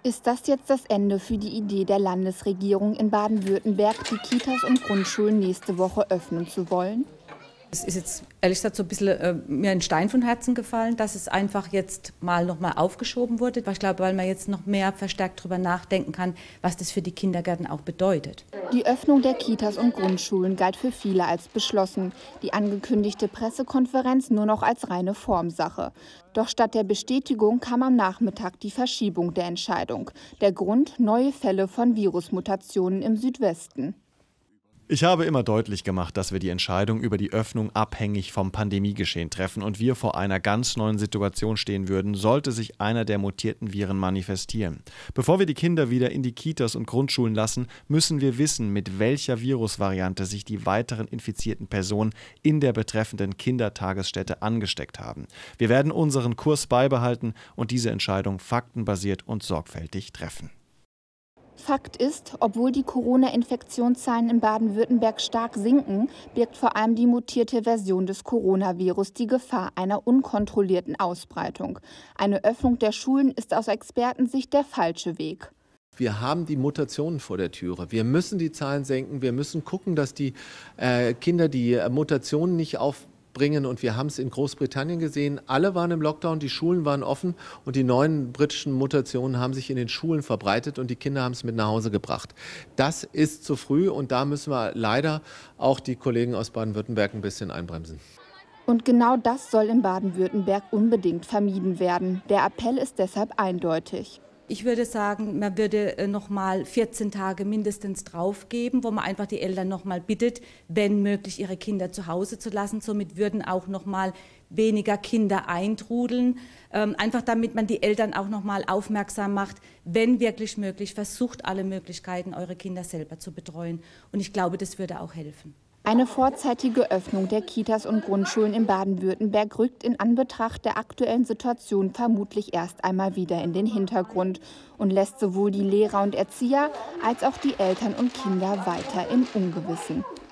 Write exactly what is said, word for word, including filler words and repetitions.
Ist das jetzt das Ende für die Idee der Landesregierung in Baden-Württemberg, die Kitas und Grundschulen nächste Woche öffnen zu wollen? Es ist jetzt ehrlich gesagt so ein bisschen äh, mir ein Stein von Herzen gefallen, dass es einfach jetzt mal noch mal aufgeschoben wurde. Ich glaube, weil man jetzt noch mehr verstärkt darüber nachdenken kann, was das für die Kindergärten auch bedeutet. Die Öffnung der Kitas und Grundschulen galt für viele als beschlossen. Die angekündigte Pressekonferenz nur noch als reine Formsache. Doch statt der Bestätigung kam am Nachmittag die Verschiebung der Entscheidung. Der Grund: neue Fälle von Virusmutationen im Südwesten. Ich habe immer deutlich gemacht, dass wir die Entscheidung über die Öffnung abhängig vom Pandemiegeschehen treffen und wir vor einer ganz neuen Situation stehen würden, sollte sich einer der mutierten Viren manifestieren. Bevor wir die Kinder wieder in die Kitas und Grundschulen lassen, müssen wir wissen, mit welcher Virusvariante sich die weiteren infizierten Personen in der betreffenden Kindertagesstätte angesteckt haben. Wir werden unseren Kurs beibehalten und diese Entscheidung faktenbasiert und sorgfältig treffen. Fakt ist, obwohl die Corona-Infektionszahlen in Baden-Württemberg stark sinken, birgt vor allem die mutierte Version des Coronavirus die Gefahr einer unkontrollierten Ausbreitung. Eine Öffnung der Schulen ist aus Expertensicht der falsche Weg. Wir haben die Mutationen vor der Türe. Wir müssen die Zahlen senken. Wir müssen gucken, dass die äh, Kinder die äh, Mutationen nicht aufbringen. Und wir haben es in Großbritannien gesehen, alle waren im Lockdown, die Schulen waren offen und die neuen britischen Mutationen haben sich in den Schulen verbreitet und die Kinder haben es mit nach Hause gebracht. Das ist zu früh und da müssen wir leider auch die Kollegen aus Baden-Württemberg ein bisschen einbremsen. Und genau das soll in Baden-Württemberg unbedingt vermieden werden. Der Appell ist deshalb eindeutig. Ich würde sagen, man würde noch mal vierzehn Tage mindestens draufgeben, wo man einfach die Eltern noch mal bittet, wenn möglich ihre Kinder zu Hause zu lassen. Somit würden auch noch mal weniger Kinder eintrudeln. Ähm, einfach damit man die Eltern auch noch mal aufmerksam macht, wenn wirklich möglich, versucht alle Möglichkeiten, eure Kinder selber zu betreuen. Und ich glaube, das würde auch helfen. Eine vorzeitige Öffnung der Kitas und Grundschulen in Baden-Württemberg rückt in Anbetracht der aktuellen Situation vermutlich erst einmal wieder in den Hintergrund und lässt sowohl die Lehrer und Erzieher als auch die Eltern und Kinder weiter im Ungewissen.